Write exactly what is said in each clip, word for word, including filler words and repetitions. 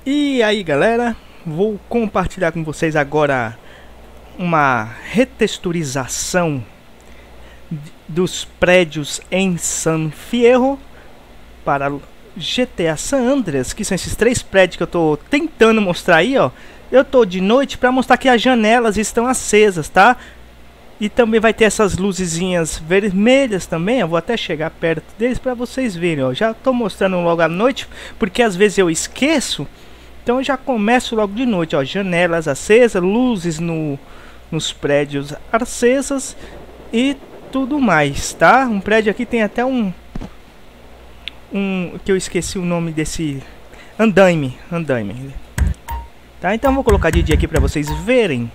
E aí galera, vou compartilhar com vocês agora uma retexturização dos prédios em San Fierro para G T A San Andreas, que são esses três prédios que eu estou tentando mostrar aí, ó. Eu tô de noite para mostrar que as janelas estão acesas, tá? E também vai ter essas luzezinhas vermelhas também, eu vou até chegar perto deles para vocês verem, ó. Já tô mostrando logo à noite, porque às vezes eu esqueço. Então eu já começo logo de noite, ó, janelas acesas, luzes no, nos prédios acesas e tudo mais, tá? Um prédio aqui tem até um, um que eu esqueci o nome desse, andaime, andaime. Tá, então vou colocar de dia aqui para vocês verem.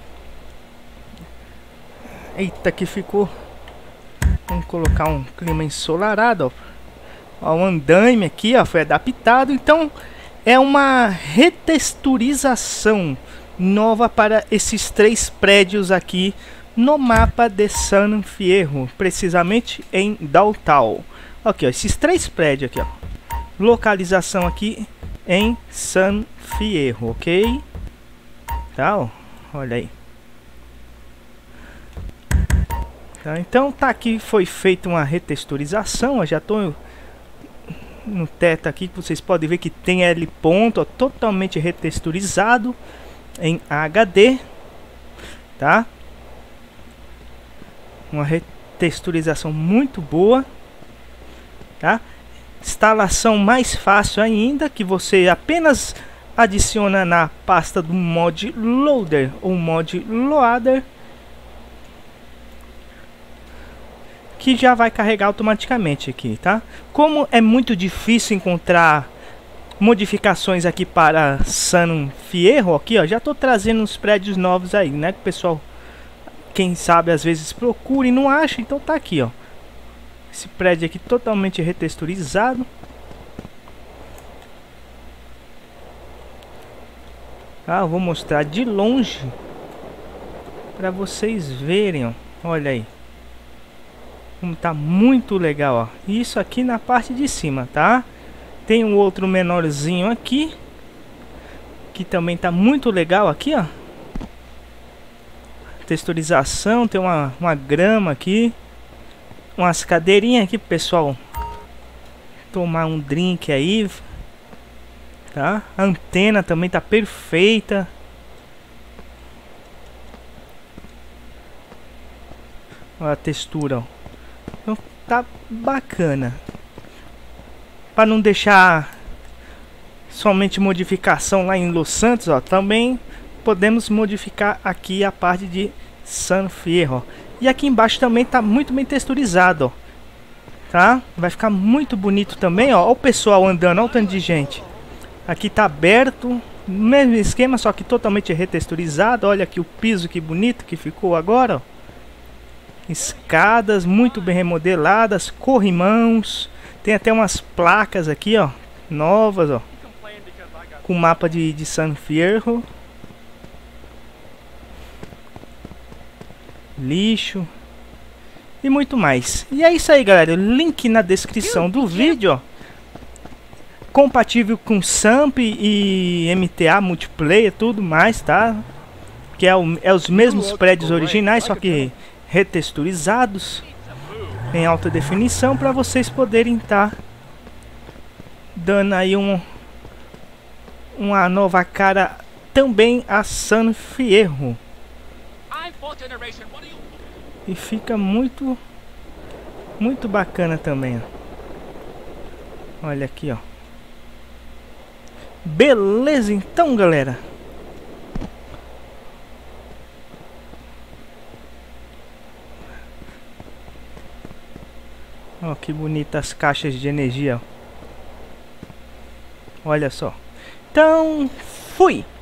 Eita, que ficou. Vamos colocar um clima ensolarado, ó. Ó, o andaime aqui, ó, foi adaptado, então é uma retexturização nova para esses três prédios aqui no mapa de San Fierro, precisamente em Downtown. Aqui, ó, esses três prédios aqui, ó. Localização aqui em San Fierro, ok? Tá, ó, olha aí. Tá, então tá aqui, foi feita uma retexturização, ó, já tô no teto aqui que vocês podem ver que tem L ponto, ó, totalmente retexturizado em H D, tá? Uma retexturização muito boa, tá? Instalação mais fácil ainda, que você apenas adiciona na pasta do mod loader ou mod loader, que já vai carregar automaticamente aqui, tá? Como é muito difícil encontrar modificações aqui para San Fierro, aqui, ó, já tô trazendo uns prédios novos aí, né? Que o pessoal, quem sabe, às vezes procura e não acha, então tá aqui, ó. Esse prédio aqui totalmente retexturizado. Ah, eu vou mostrar de longe para vocês verem, ó. Olha aí. Como tá muito legal, ó. Isso aqui na parte de cima, tá? Tem um outro menorzinho aqui, que também tá muito legal aqui, ó. Texturização, tem uma, uma grama aqui, umas cadeirinhas aqui pro pessoal tomar um drink aí, tá? A antena também tá perfeita. Olha a textura, ó. Então tá bacana. Para não deixar somente modificação lá em Los Santos, ó, também podemos modificar aqui a parte de San Fierro, ó. E aqui embaixo também tá muito bem texturizado, ó, tá? Vai ficar muito bonito também, ó. Ó o pessoal andando, ó o tanto de gente. Aqui tá aberto, mesmo esquema, só que totalmente retexturizado. Olha aqui o piso, que bonito que ficou agora, ó. Escadas muito bem remodeladas, corrimãos, tem até umas placas aqui, ó, novas, ó, com mapa de, de San Fierro. Lixo e muito mais. E é isso aí, galera. Link na descrição do vídeo, ó. Compatível com Samp e M T A multiplayer, tudo mais, tá? Que é, o, é os mesmos prédios originais, só que retexturizados em alta definição, para vocês poderem estar tá dando aí um, uma nova cara também a San Fierro. E fica muito muito bacana também, ó. Olha aqui, ó. Beleza, então, galera. Ó, que bonitas caixas de energia, ó. Olha só. Então, fui!